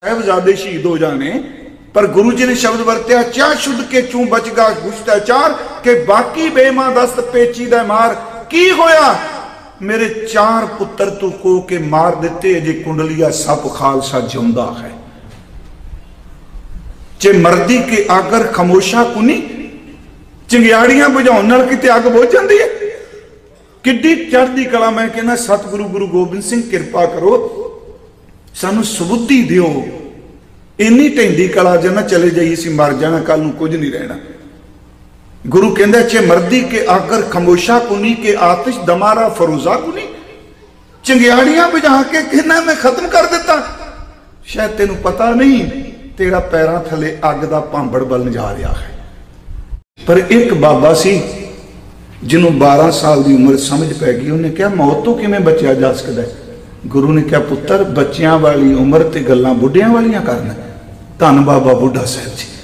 साहिबजादे शहीद हो जाने, पर गुरु जी ने शब्द वरत्या चा शुद्ध के चू बचगा गुश्ताचार के बाकी बेमा दस्त पेचीदा मार। की होया मेरे 4 पुत्र तू को के मार दिते, अजे कुंडलिया सप खालसा जिंदा है। चे मर्दी के आगर खमोशा कुनी, चिंगियाड़ियां बुझाउण नाल किते अग बुझ जांदी है। किड्डी चढ़दी कला। मैं कहना सतगुरु गुरु गोबिंद सिंह कृपा करो, सानू सुबुद्धि दिओ। इन्नी ढेंदी कला ज ना चले जाइए, असीं मर जाना, कल नूं कुछ नहीं रहना। गुरु कहंदा चे मर्दी के आकर खमोशा कुनी के आतिश दमारा फरोजा कुनी। चिंगियाड़ियां बुझा के कहना मैं खत्म कर दिता। शायद तेनू पता नहीं तेरा पैरां थले अग दा भांबड़ बलन जा रहा है। पर एक बाबा सी जिन्हों 12 साल की उम्र समझ पै गई। उन्हें कहा मौत तो किवें बचिया जा सकता है। गुरु ने कहा पुत्र बच्चियां वाली उम्र ते गल्लां बुढ़ियां वालियां करना। धन बाबा बुढ़ा साहब जी।